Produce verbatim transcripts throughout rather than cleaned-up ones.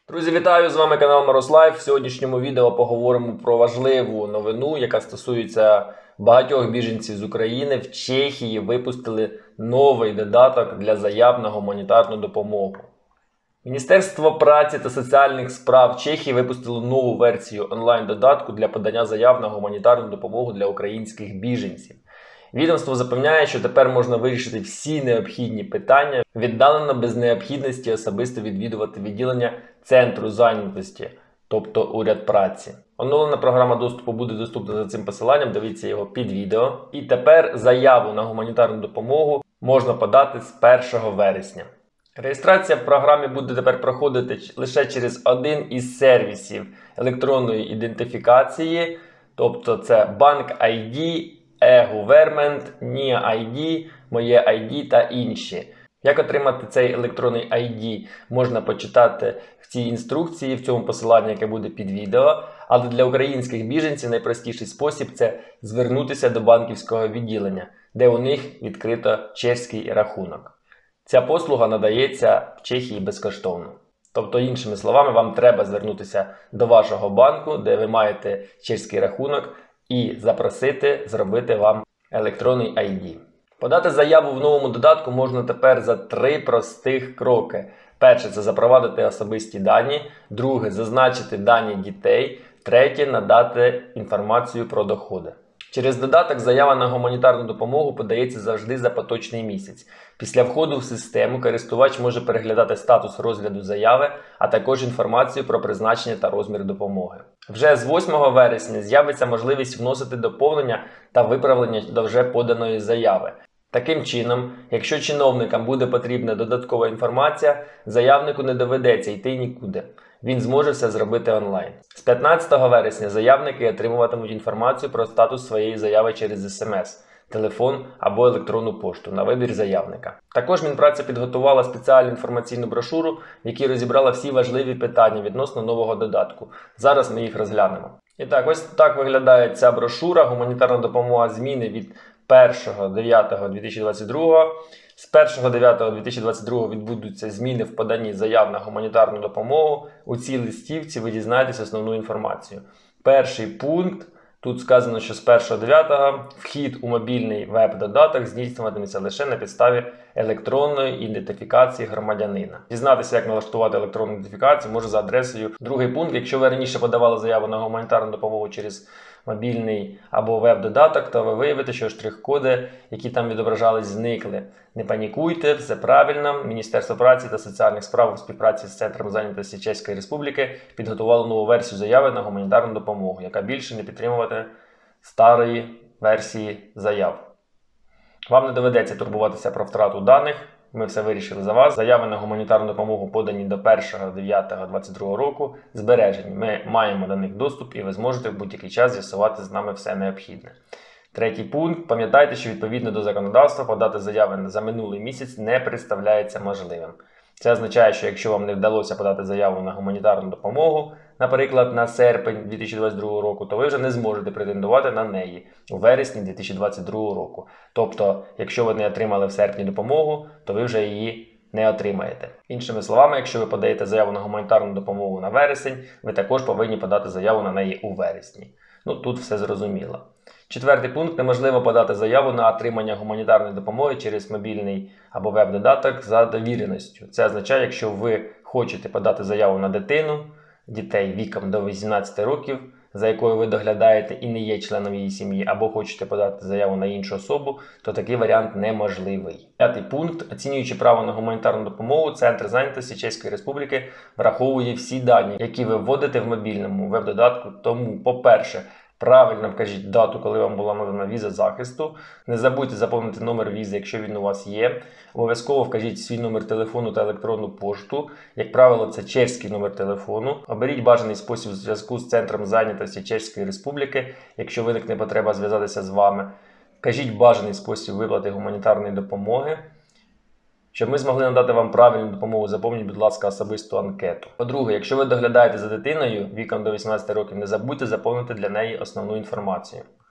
Друзі, вітаю! З вами канал Мороз.Лайф. В сьогоднішньому відео поговоримо про важливу новину, яка стосується багатьох біженців з України. В Чехії випустили новий додаток для заяв на гуманітарну допомогу. Міністерство праці та соціальних справ Чехії випустило нову версію онлайн-додатку для подання заяв на гуманітарну допомогу для українських біженців. Відомство запевняє, що тепер можна вирішити всі необхідні питання віддалено без необхідності особисто відвідувати відділення Центру зайнятості, тобто уряд праці. Оновлена програма доступу буде доступна за цим посиланням, дивіться його під відео. І тепер заяву на гуманітарну допомогу можна подати з першого вересня. Реєстрація в програмі буде тепер проходити лише через один із сервісів електронної ідентифікації, тобто це Банк ай ді, e-Government, ні ай ді, Моє ай ді та інші. Як отримати цей електронний ай ді, можна почитати в цій інструкції, в цьому посиланні, яке буде під відео. Але для українських біженців найпростіший спосіб – це звернутися до банківського відділення, де у них відкрито чеський рахунок. Ця послуга надається в Чехії безкоштовно. Тобто, іншими словами, вам треба звернутися до вашого банку, де ви маєте чеський рахунок, і запросити зробити вам електронний ай ді. Подати заяву в новому додатку можна тепер за три простих кроки. Перше – це запровадити особисті дані. Друге – зазначити дані дітей. Третє – надати інформацію про доходи. Через додаток заява на гуманітарну допомогу подається завжди за поточний місяць. Після входу в систему користувач може переглядати статус розгляду заяви, а також інформацію про призначення та розмір допомоги. Вже з восьмого вересня з'явиться можливість вносити доповнення та виправлення до вже поданої заяви. Таким чином, якщо чиновникам буде потрібна додаткова інформація, заявнику не доведеться йти нікуди. Він зможе все зробити онлайн. З п'ятнадцятого вересня заявники отримуватимуть інформацію про статус своєї заяви через ес ем ес, телефон або електронну пошту на вибір заявника. Також Мінпраця підготувала спеціальну інформаційну брошуру, в якій розібрала всі важливі питання відносно нового додатку. Зараз ми їх розглянемо. І так, ось так виглядає ця брошура «Гуманітарна допомога. Зміни» від першого дев'ятого дві тисячі двадцять другого. З першого дев'ятого дві тисячі двадцять другого відбудуться зміни в поданні заяв на гуманітарну допомогу. У цій листівці ви дізнаєтесь основну інформацію. Перший пункт. Тут сказано, що з першого дев'ятого вхід у мобільний веб-додаток здійснюватиметься лише на підставі електронної ідентифікації громадянина. Дізнатися, як налаштувати електронну ідентифікацію, може за адресою. Другий пункт. Якщо ви раніше подавали заяву на гуманітарну допомогу через мобільний або веб-додаток, то ви виявите, що штрих-коди, які там відображались, зникли. Не панікуйте, все правильно. Міністерство праці та соціальних справ у співпраці з Центром зайнятості Чеської Республіки підготувало нову версію заяви на гуманітарну допомогу, яка більше не підтримуватиме старої версії заяв. Вам не доведеться турбуватися про втрату даних. Ми все вирішили за вас. Заяви на гуманітарну допомогу подані до першого дев'ятого двадцять другого року збережені. Ми маємо до них доступ і ви зможете в будь-який час з'ясувати з нами все необхідне. Третій пункт. Пам'ятайте, що відповідно до законодавства подати заяви за минулий місяць не представляється можливим. Це означає, що якщо вам не вдалося подати заяву на гуманітарну допомогу, наприклад, на серпень дві тисячі двадцять другого року, то ви вже не зможете претендувати на неї у вересні дві тисячі двадцять другого року. Тобто, якщо ви не отримали в серпні допомогу, то ви вже її не отримаєте. Іншими словами, якщо ви подаєте заяву на гуманітарну допомогу на вересень, ви також повинні подати заяву на неї у вересні. Ну, тут все зрозуміло. Четвертий пункт. Неможливо подати заяву на отримання гуманітарної допомоги через мобільний або веб-додаток за довіреністю. Це означає, якщо ви хочете подати заяву на дитину, дітей віком до вісімнадцяти років, за якою ви доглядаєте і не є членом її сім'ї, або хочете подати заяву на іншу особу, то такий варіант неможливий. П'ятий пункт. Оцінюючи право на гуманітарну допомогу, Центр зайнятості Чеської Республіки враховує всі дані, які ви вводите в мобільному веб-додатку. Тому, по-перше, правильно вкажіть дату, коли вам була надана віза захисту. Не забудьте заповнити номер візи, якщо він у вас є. Обов'язково вкажіть свій номер телефону та електронну пошту. Як правило, це чеський номер телефону. Оберіть бажаний спосіб зв'язку з Центром зайнятості Чеської Республіки, якщо виникне потреба зв'язатися з вами. Вкажіть бажаний спосіб виплати гуманітарної допомоги. Щоб ми змогли надати вам правильну допомогу, заповніть, будь ласка, особисту анкету. По-друге, якщо ви доглядаєте за дитиною віком до вісімнадцяти років, не забудьте заповнити для неї основну інформацію.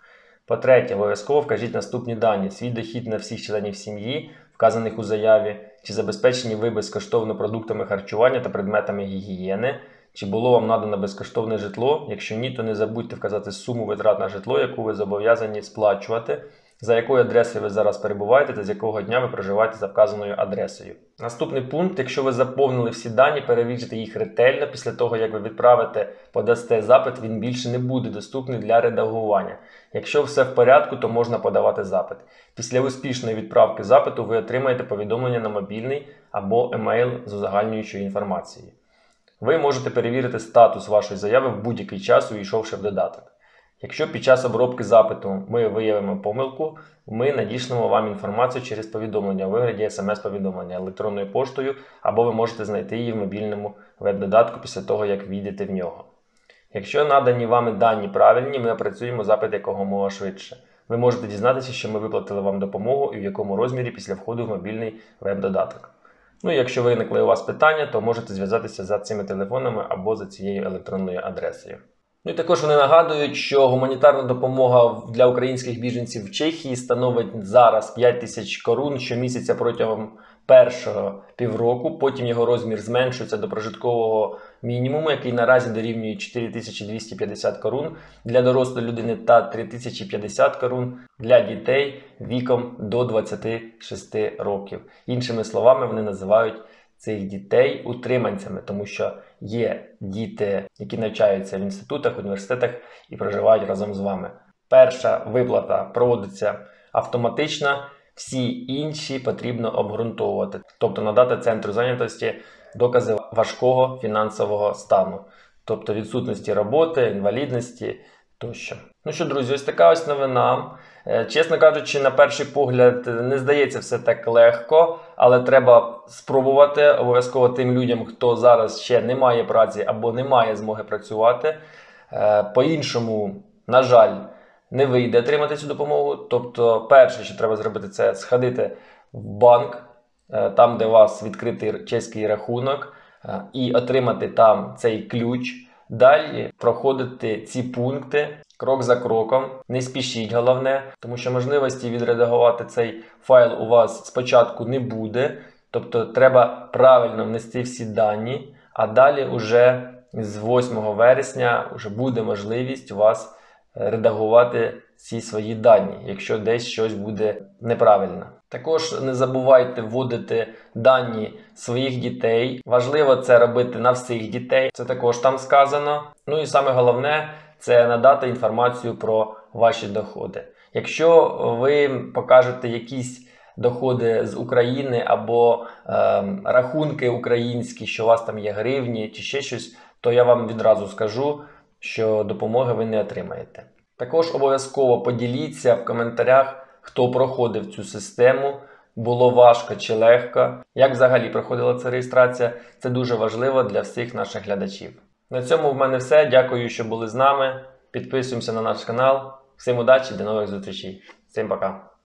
По-третє, обов'язково вкажіть наступні дані: свій дохід на всіх членів сім'ї, вказаних у заяві, чи забезпечені ви безкоштовно продуктами харчування та предметами гігієни, чи було вам надано безкоштовне житло. Якщо ні, то не забудьте вказати суму витрат на житло, яку ви зобов'язані сплачувати, за якою адресою ви зараз перебуваєте та з якого дня ви проживаєте за вказаною адресою. Наступний пункт: якщо ви заповнили всі дані, перевірте їх ретельно. Після того, як ви відправите, подасте запит, він більше не буде доступний для редагування. Якщо все в порядку, то можна подавати запит. Після успішної відправки запиту ви отримаєте повідомлення на мобільний або емейл з узагальнюючою інформацією. Ви можете перевірити статус вашої заяви в будь-який час, увійшовши в додаток. Якщо під час обробки запиту ми виявимо помилку, ми надішлемо вам інформацію через повідомлення у вигляді смс-повідомлення електронною поштою, або ви можете знайти її в мобільному веб-додатку після того, як війдете в нього. Якщо надані вами дані правильні, ми опрацюємо запит якомога швидше. Ви можете дізнатися, що ми виплатили вам допомогу і в якому розмірі після входу в мобільний веб-додаток. Ну і якщо виникли у вас питання, то можете зв'язатися за цими телефонами або за цією електронною адресою. Ну і також вони нагадують, що гуманітарна допомога для українських біженців в Чехії становить зараз п'ять тисяч корун щомісяця протягом першого півроку. Потім його розмір зменшується до прожиткового мінімуму, який наразі дорівнює чотири тисячі двісті п'ятдесят корун для дорослої людини та три тисячі п'ятдесят корун для дітей віком до двадцяти шести років. Іншими словами, вони називають цих дітей утриманцями, тому що є діти, які навчаються в інститутах, університетах і проживають разом з вами. Перша виплата проводиться автоматично, всі інші потрібно обґрунтовувати, тобто надати центру зайнятості докази важкого фінансового стану, тобто відсутності роботи, інвалідності тощо. Ну що, друзі, ось така ось новина. Чесно кажучи, на перший погляд не здається все так легко, але треба спробувати обов'язково тим людям, хто зараз ще не має праці або не має змоги працювати. По-іншому, на жаль, не вийде отримати цю допомогу. Тобто перше, що треба зробити, це сходити в банк, там, де у вас відкритий чеський рахунок, і отримати там цей ключ. Далі проходити ці пункти крок за кроком. Не спішіть, головне, тому що можливості відредагувати цей файл у вас спочатку не буде. Тобто треба правильно внести всі дані, а далі уже з восьмого вересня вже буде можливість у вас редагувати ці свої дані, якщо десь щось буде неправильно. Також не забувайте вводити дані своїх дітей. Важливо це робити на всіх дітей, це також там сказано. Ну і саме головне – це надати інформацію про ваші доходи. Якщо ви покажете якісь доходи з України або е, рахунки українські, що у вас там є гривні чи ще щось, то я вам відразу скажу, що допомоги ви не отримаєте. Також обов'язково поділіться в коментарях, хто проходив цю систему, було важко чи легко, як взагалі проходила ця реєстрація. Це дуже важливо для всіх наших глядачів. На цьому в мене все. Дякую, що були з нами. Підписуємося на наш канал. Всім удачі, до нових зустрічей. Всім пока.